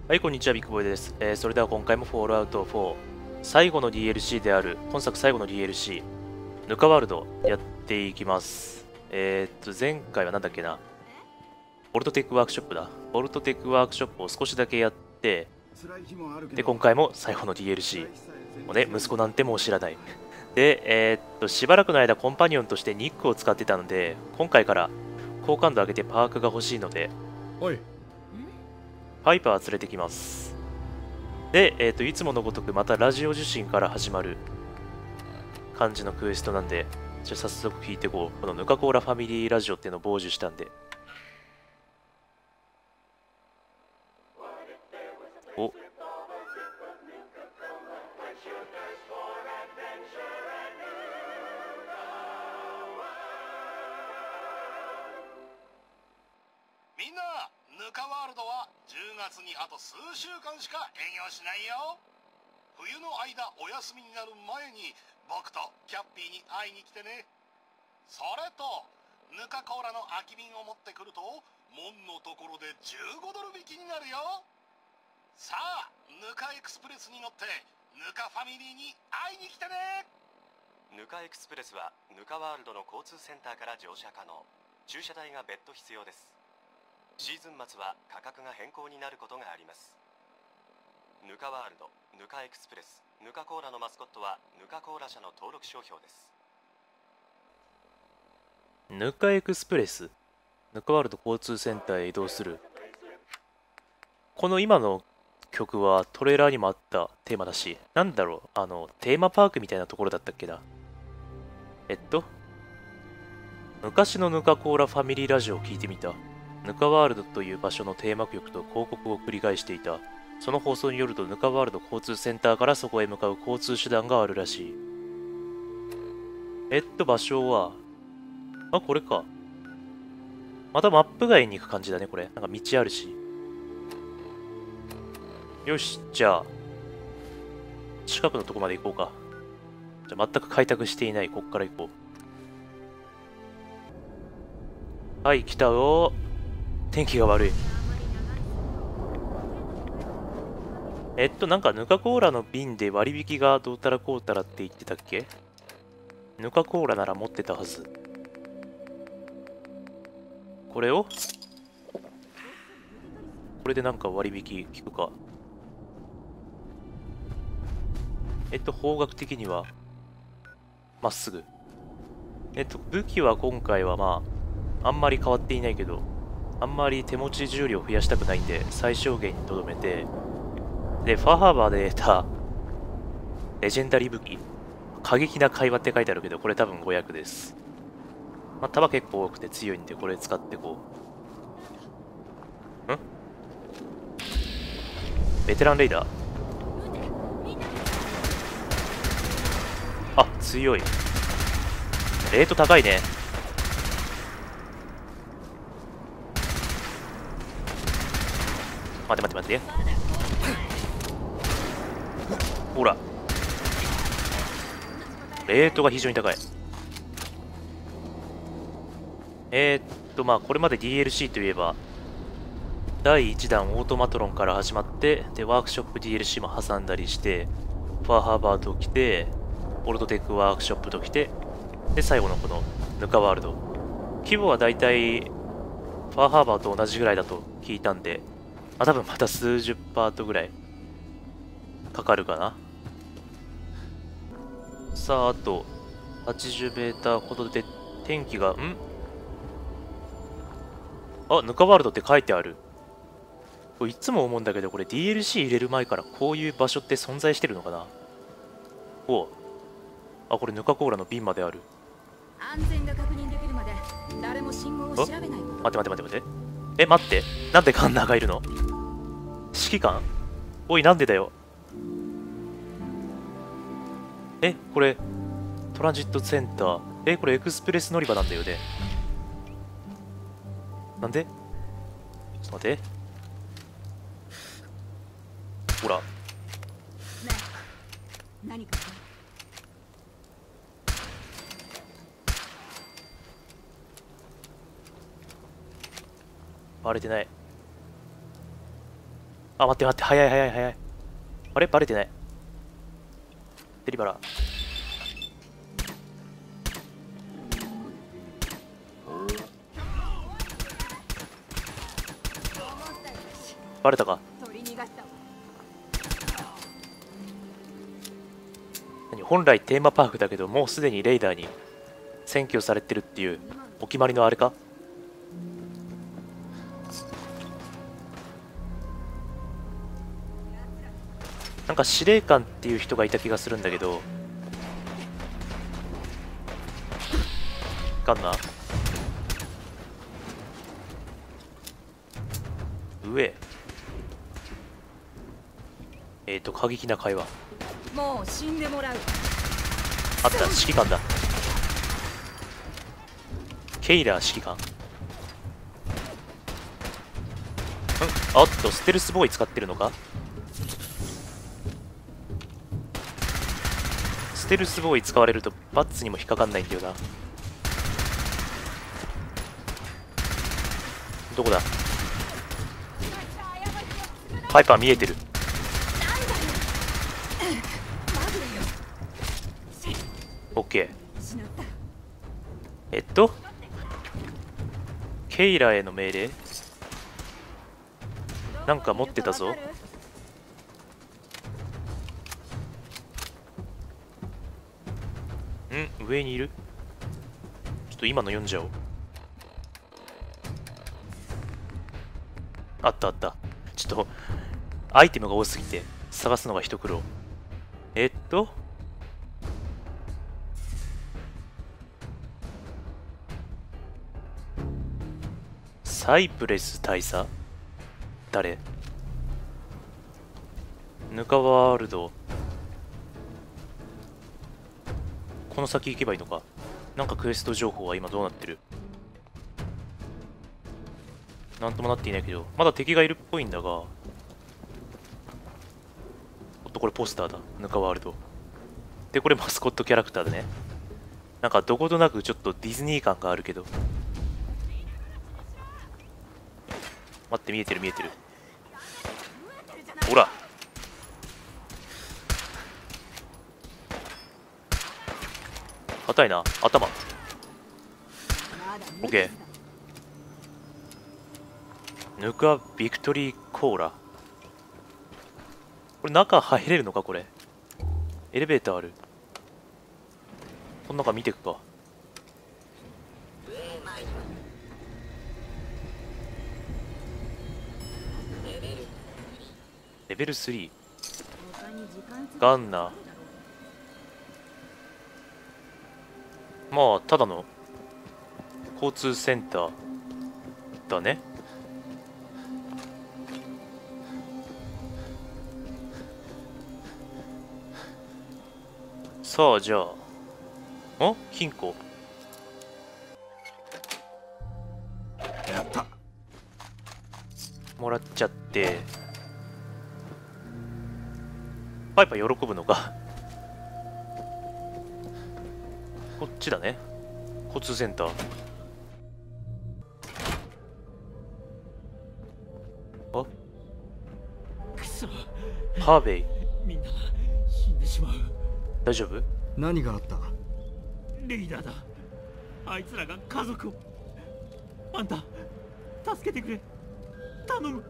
はい、こんにちは、ビッグボーイです。それでは今回もフォールアウト4、最後の DLC である、本作最後の DLC、ヌカワールドやっていきます。前回はなんだっけな、ボルトテックワークショップだ。ボルトテックワークショップを少しだけやって、で、今回も最後の DLC をね、息子なんてもう知らない。で、しばらくの間コンパニオンとしてニックを使ってたので、今回から好感度上げてパークが欲しいので、 おい、 パイパー連れてきます。で、いつものごとくまたラジオ受信から始まる感じのクエストなんで、じゃあ早速聞いていこう。このヌカコーラファミリーラジオっていうのを傍受したんで。お、 みんな、ヌカワールドは10月にあと数週間しか営業しないよ。冬の間お休みになる前に僕とキャッピーに会いに来てね。それと、ヌカコーラの空き瓶を持ってくると門のところで15ドル引きになるよ。さあ、ヌカエクスプレスに乗ってヌカファミリーに会いに来てね。 ヌカエクスプレスはヌカワールドの交通センターから乗車可能。駐車代が別途必要です。シーズン末は価格が変更になることがあります。ヌカワールド、ヌカエクスプレス、ヌカコーラのマスコットはヌカコーラ社の登録商標です。 ヌカエクスプレス。ヌカワールド交通センターへ移動する。この今の曲はトレーラーにもあったテーマだし、なんだろう、テーマパークみたいなところだったっけな。昔のヌカコーラファミリーラジオを聞いてみた。ヌカワールドという場所のテーマ曲と広告を繰り返していた。その放送によると、ヌカワールド交通センターからそこへ向かう交通手段があるらしい。場所は、あ、これか。またマップ外に行く感じだね、これ。なんか道あるし。よし、じゃあ、近くのとこまで行こうか。じゃあ、全く開拓していない、こっから行こう。はい、来たよ。天気が悪い。なんかヌカコーラの瓶で割引がどうたらこうたらって言ってたっけ？ヌカコーラなら持ってたはず。これをこれでなんか割引効くか。方角的には、まっすぐ。武器は今回はまあ、あんまり変わっていないけど、あんまり手持ち重量増やしたくないんで、最小限にとどめて、で、ファーハーバーで得た、レジェンダリー武器。過激な会話って書いてあるけど、これ多分500です。まあ、弾結構多くて強いんで、これ使ってこう。ベテランレイダー。あ、強い。レート高いね。待て待て待て。ほら。レートが非常に高い。まあ、これまで DLC といえば、第1弾オートマトロンから始まって、で、ワークショップ DLC も挟んだりして、ファーハーバーと来て、ボルトテックワークショップと来て、で、最後のこのヌカワールド。規模はだいたい、ファーハーバーと同じぐらいだと聞いたんで、まあ、多分また数十パートぐらいかかるかな。さあ、あと80メーターほどで天気が、あ、ヌカワールドって書いてある。これいつも思うんだけど、これ DLC 入れる前からこういう場所って存在してるのかな。おう。あ、これヌカコーラの瓶まである。 安全が確認できるまで誰も信号を調べないこと。 待て待て待て待て。待って。なんでガンナーがいるの？指揮官？おい、なんでだよ。これ、トランジットセンター。これエクスプレス乗り場なんだよね。なんで？ちょっと待って。ほら。 ねえ、何かバレてない。 あ、待って待って、早い早い早い。あれバレてない。デリバラ。バレたか。本来テーマパークだけど、もうすでにレイダーに占拠されてるっていうお決まりのあれか。なんか司令官っていう人がいた気がするんだけど、かんな。上。過激な会話。 もう死んでもらう。 あった、指揮官だ。ケイラー指揮官。あっと、ステルスボーイ使ってるのか。ステルスボーイ使われるとバッツにも引っかかんないんだよな。どこだ。パイパー見えてる。オッケー。ケイラへの命令なんか持ってたぞ。上にいる。ちょっと今の読んじゃおう。あったあった。ちょっとアイテムが多すぎて探すのが一苦労。サイプレス大佐誰？ヌカワールド。この先行けばいいのか。なんかクエスト情報は今どうなってる？なんともなっていないけど、まだ敵がいるっぽいんだが。おっと、これポスターだ。ヌカワールド。で、これマスコットキャラクターだね。なんかどことなくちょっとディズニー感があるけど。待って、見えてる見えてる。ほら。硬いな、頭。オッケー。ヌカビクトリーコーラ。これ中入れるのかこれ。エレベーターある。この中見てくか。レベル3。ガンナー。まあただの交通センターだね。さあじゃあ金庫やったもらっちゃって。パイパー喜ぶのか。こっちだね。交通センター。あ、 くそ、 ハーベイ。 みんな死んでしまう。 大丈夫？ 何があった？ レイダーだ。あいつらが家族を。あんた助けてくれ、頼む。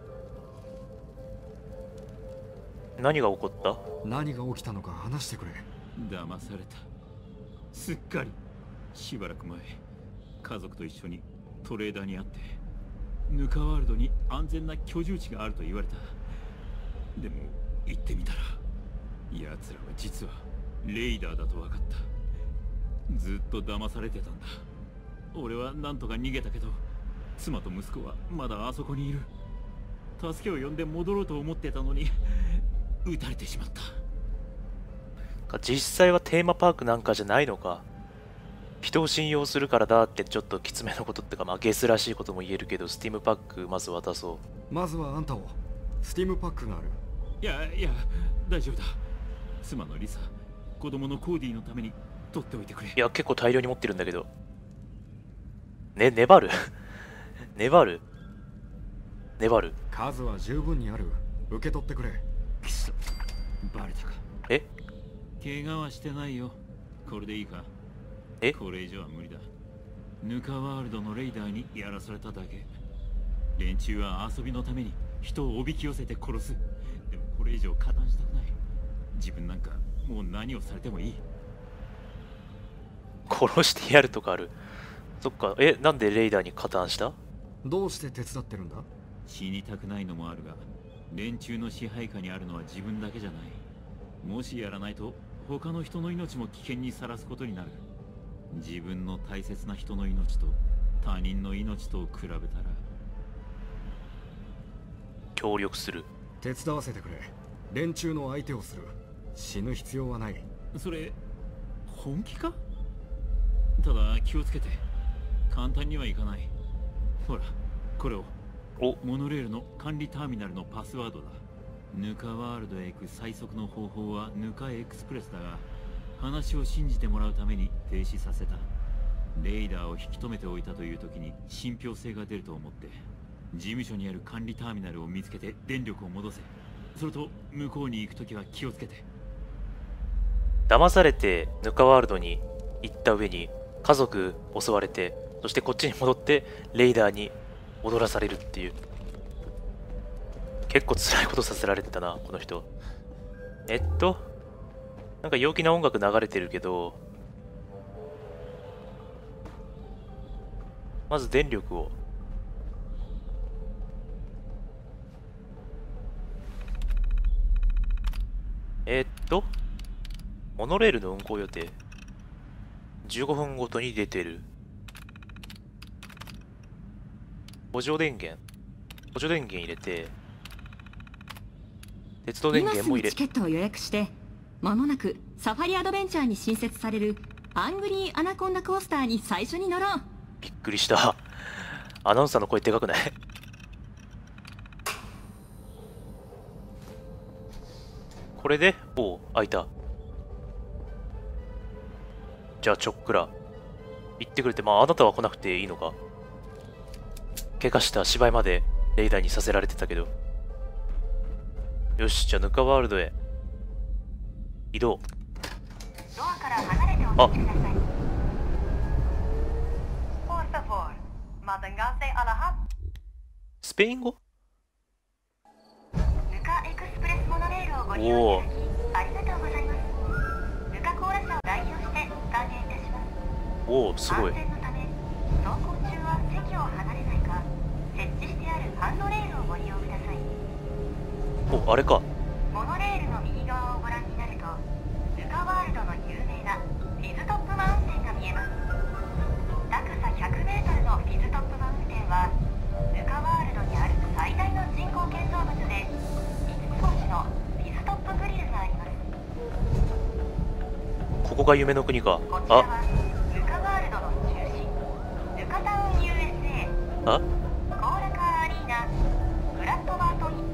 何が起こった？ 何が起きたのか話してくれ。 騙された。すっかり。しばらく前、家族と一緒にトレーダーに会って、ヌカワールドに安全な居住地があると言われた。でも行ってみたら、奴らは実はレイダーだと分かった。ずっと騙されてたんだ。俺はなんとか逃げたけど、妻と息子はまだあそこにいる。助けを呼んで戻ろうと思ってたのに撃たれてしまった。 実際はテーマパークなんかじゃないのか。人を信用するからだってちょっときつめのことってか、まあゲスらしいことも言えるけど、スティームパックまず渡そう。 まずはあんたを。スティームパックがある。 いや大丈夫だ。妻のリサ、子供のコーディのために取っておいてくれ。 いや結構大量に持ってるんだけどね。粘る粘る。 数は十分にある。 受け取ってくれ。 くそ、バレたか。 え怪我はしてないよ。これでいいか？ えこれ以上は無理だ。ヌカワールドのレイダーにやらされただけ。連中は遊びのために人をおびき寄せて殺す。でもこれ以上加担したくない。自分なんかもう何をされてもいい。 殺してやるとかある。そっか。なんでレイダーに加担した？ どうして手伝ってるんだ？ 死にたくないのもあるが、連中の支配下にあるのは自分だけじゃない。もしやらないと他の人の命も危険にさらすことになる。自分の大切な人の命と他人の命とを比べたら。 協力する。 手伝わせてくれ。連中の相手をする。死ぬ必要はない。 それ本気か？ただ気をつけて、簡単にはいかない。ほらこれを。モノレールの管理ターミナルのパスワードだ。ヌカワールドへ行く最速の方法はヌカエクスプレスだが、話を信じてもらうために停止させた。レイダーを引き止めておいたという時に信憑性が出ると思って、事務所にある管理ターミナルを見つけて電力を戻せ。それと向こうに行く時は気をつけて。 騙されてヌカワールドに行った上に家族襲われて、そしてこっちに戻ってレイダーに踊らされるっていう、結構辛いことさせられてたなこの人。なんか陽気な音楽流れてるけど、まず電力を。モノレールの運行予定15分ごとに出てる。補助電源入れて、鉄道電源も入れ。 今すぐチケットを予約して、間もなくサファリアドベンチャーに新設されるアングリーアナコンダコースターに最初に乗ろう。 びっくりした。アナウンサーの声でかくない？これで、開いた。じゃあちょっくら行ってくれて、あなたは来なくていいのか。怪我した芝居までレイダーにさせられてたけど。よし、じゃあヌカワールドへ移動。 ドアから離れてお待ちください。 スペイン語？ ヌカエクスプレスモノレールをご利用いただきありがとうございます。ヌカコーラ社を代表して歓迎いたします。 すごい。 安全のため走行中は席を離れないか、設置してあるハンドレールをご利用ください。 あれか。 モノレールの右側をご覧になると、ヌカワールドの有名なフィズトップマウンテンが見えます。高さ100メートルのフィズトップマウンテンはヌカワールドにある最大の人工建造物で、5つ星のフィズトップグリルがあります。 ここが夢の国か。 こちらはヌカワールドの中心、ヌカタウン USA、コーラカーアリーナ、グラッドバートン。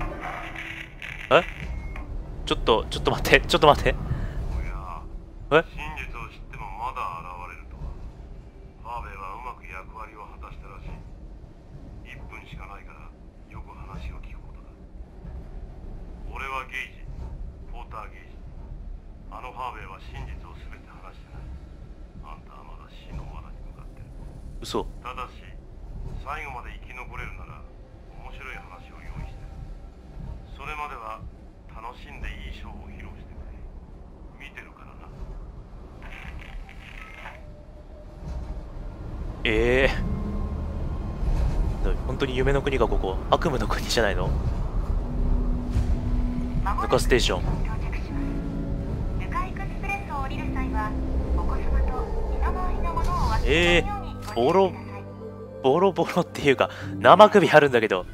ちょっと待って、ちょっと待って。 おや、真実を知ってもまだ現れるとは。ハーベイはうまく役割を果たしたらしい。1分しかないからよく話を聞くことだ。俺はゲイジ、ポーター・ゲイジ。あのハーベイは真実を全て話してない。あんたはまだ死の罠に向かってる。 嘘。 ただし最後まで生き残れるなら面白い話を用意してる。それまでは楽しんでいいショーを披露してくれ。見てるからな。 本当に夢の国がここ。悪夢の国じゃないの？ヌカステーション。 ヌカエクスプレスを降りる際は、お子様と身の回りのものを忘れないようにご注意ください。 ボロボロっていうか生首あるんだけど。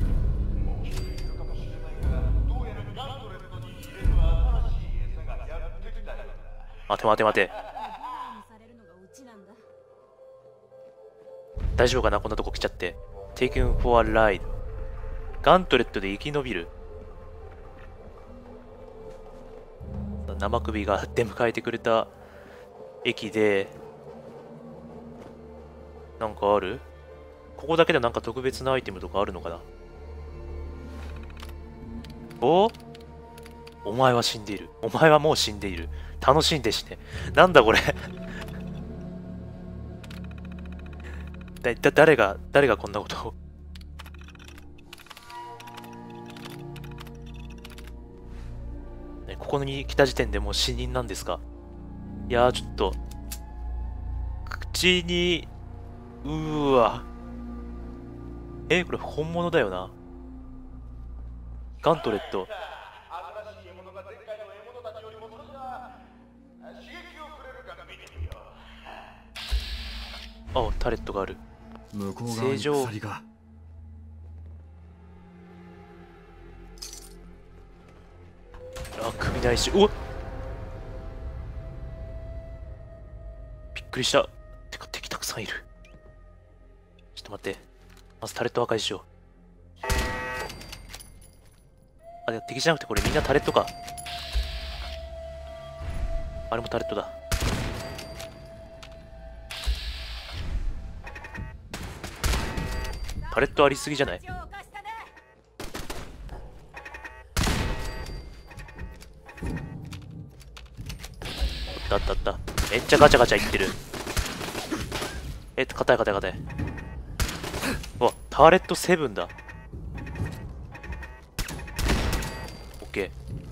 待て。大丈夫かな、こんなとこ来ちゃって。Taken for a ride。ガントレットで生き延びる。生首が出迎えてくれた駅で、なんかある？ここだけでなんか特別なアイテムとかあるのかな？ おお前は死んでいる。お前はもう死んでいる。楽しんで死ね。なんだこれ誰がこんなことを。ここに来た時点でもう死人なんですか？いやー、ちょっと口にうーわ、これ本物だよな。ガントレット。あ、タレットがある。 向こう側に鎖が。 あ、首ないし。おっ、びっくりした。てか敵たくさんいる。ちょっと待って、まずタレット破壊しよう。あ、いや敵じゃなくてこれみんなタレットか。あれもタレットだ。タレットありすぎじゃない？あったあった。めっちゃガチャガチャいってる。硬い硬い硬い。うわ、ターレット7だ。オッケ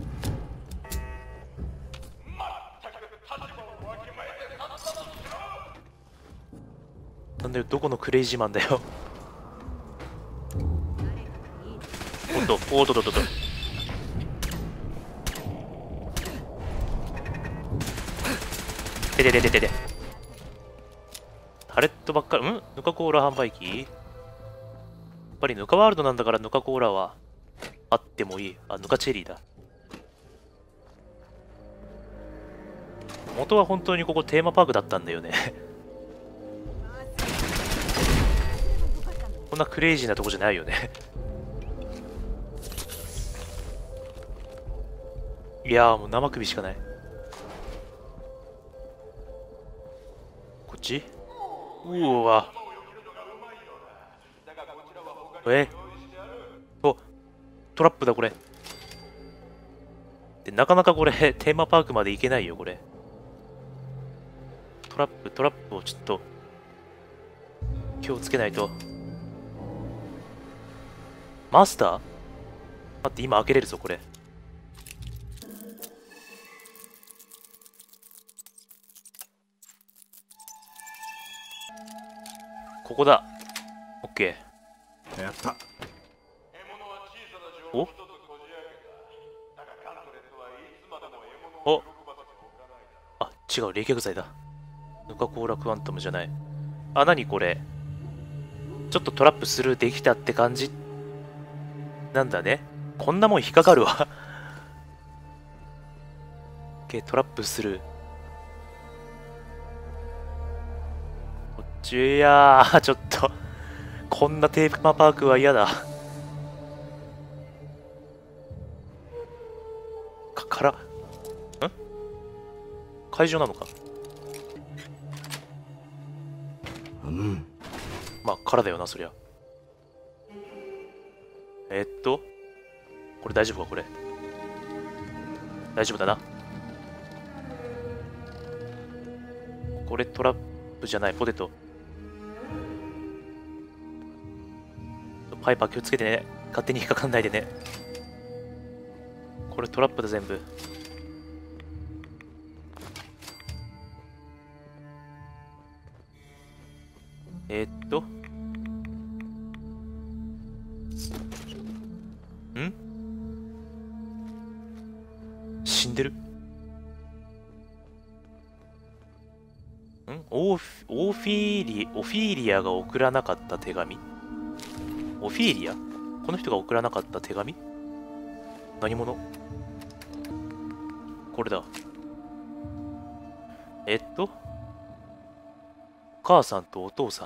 ー。なんだよ、どこのクレイジーマンだよ。おっと、おっとっとっとっと。で。タレットばっかり。ヌカコーラ販売機？やっぱりヌカワールドなんだからヌカコーラはあってもいい。あ、ヌカチェリーだ。元は本当にここテーマパークだったんだよねこんなクレイジーなとこじゃないよねいやー、もう生首しかない。こっち？うわ。お、トラップだこれ。で、なかなかこれテーマパークまで行けないよこれ。トラップをちょっと気をつけないと。マスター？待って、今開けれるぞこれ。ここだ。オッケー。やった。 お？お？あ、違う、冷却剤だ。ヌカコーラクワントムじゃない。あ、なにこれ。ちょっとトラップスルーできたって感じなんだね。こんなもん引っかかるわトラップスルー。こっち、いやー、ちょっとこんなテーマパークは嫌だ。会場なのか。まあ空だよなそりゃ。これ大丈夫か？これ大丈夫だな。これトラップじゃない。ポテト。パイパー気をつけてね。勝手に引っかかんないでね。これトラップだ全部。死んでる？オフィーリアが送らなかった手紙？オフィーリア？この人が送らなかった手紙？何者？これだ。お母さんとお父さん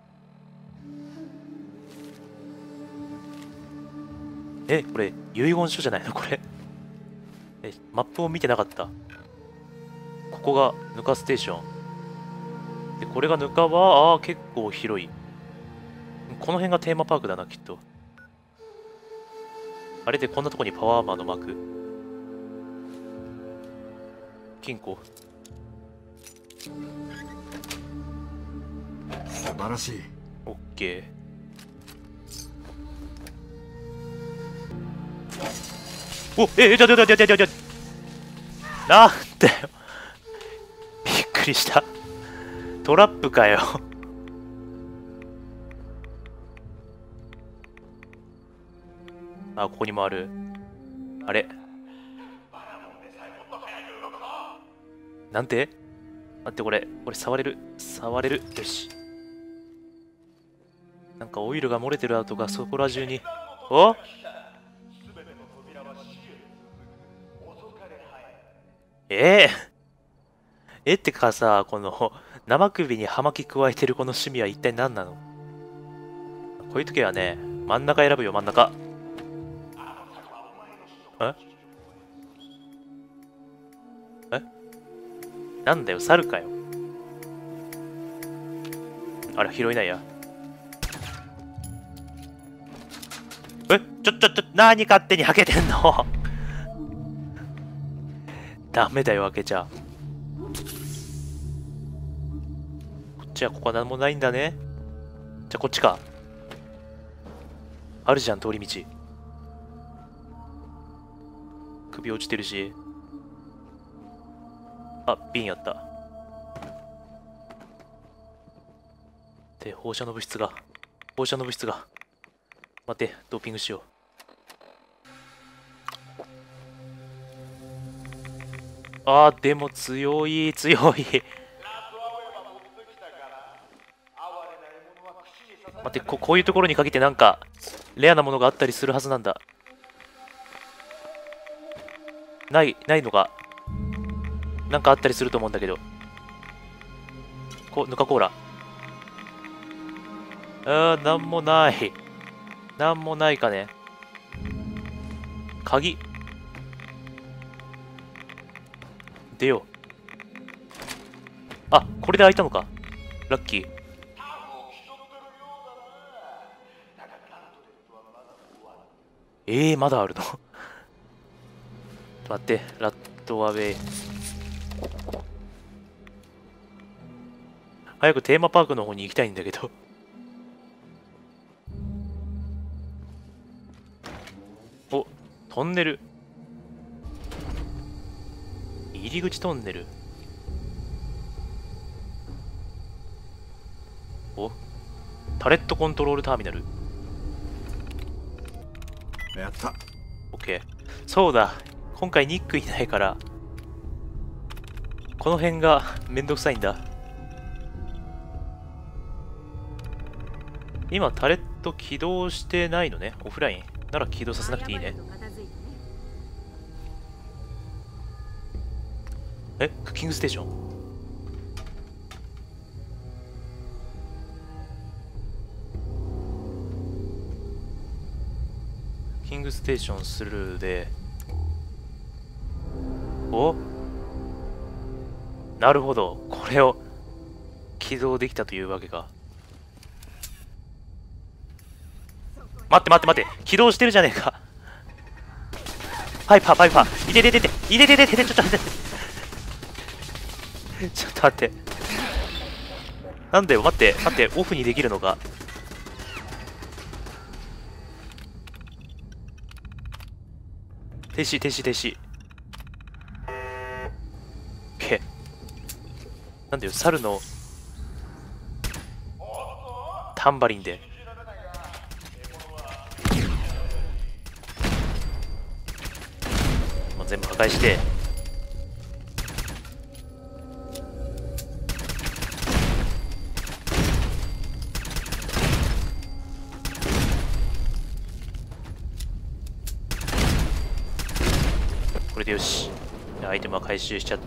へ。これ遺言書じゃないのこれ。マップを見てなかった。ここがヌカステーションで、これがヌカは結構広い。この辺がテーマパークだなきっと。 あれでこんなとこにパワーアーマーのマーク。金庫。 素晴らしい。 オッケー。お、ちょなんだよ。びっくりした。トラップかよ。あ、ここにもある。あれなんて待って、これ触れる。よし。なんかオイルが漏れてる跡がそこら中に。おってかさ、この生首に葉巻加えてるこの趣味は一体何なの？こういう時はね、真ん中選ぶよ、真ん中。なんだよ、猿かよ。あら、拾えないや。何勝手に開けてんのダメだよ、開けちゃ。こっちはここは何もないんだね。じゃあこっちか。あるじゃん、通り道。首落ちてるし。あ、瓶やった。で、放射能物質が。待って、ドーピングしよう。あー、でも強い。待って、こういうところにかけてなんか、レアなものがあったりするはずなんだ。ないのか。なんかあったりすると思うんだけど。ヌカコーラ。なんもない。なんもないかね。鍵。出よう。あ、これで開いたのか。ラッキー。まだあるの待って、ラットアウェイ。早くテーマパークの方に行きたいんだけど。お、トンネル。入り口トンネル。お、タレットコントロールターミナル。 やった。 オッケー。そうだ。今回ニックいないから、この辺がめんどくさいんだ。今タレット起動してないのね。オフラインなら起動させなくていいね。クッキングステーション。クッキングステーションスルーで、お、なるほど、これを起動できたというわけか。待って起動してるじゃねえか。パイパーいてちょっと待って、なんだよ。待ってオフにできるのか。停止。なんだよ、猿のタンバリンで。もう全部破壊して。これでよし。アイテムは回収しちゃって。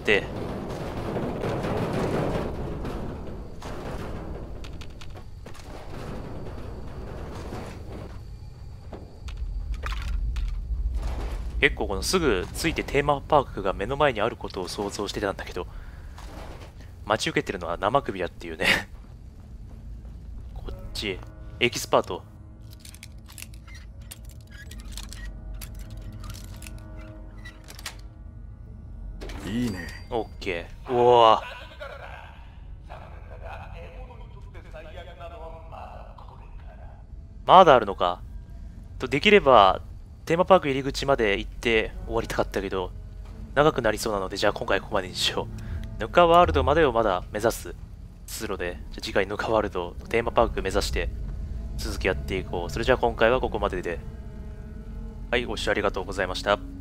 結構このすぐついてテーマパークが目の前にあることを想像してたんだけど、待ち受けてるのは生首だっていうね。こっちエキスパート。 いいね。 オッケー。うわー、まだあるのか。できればテーマパーク入り口まで行って終わりたかったけど、長くなりそうなので、じゃあ今回ここまでにしよう。ヌカワールドまでをまだ目指す通路で、じゃあ次回ヌカワールドテーマパーク目指して続きやっていこう。それじゃあ今回はここまでで。はい、ご視聴ありがとうございました。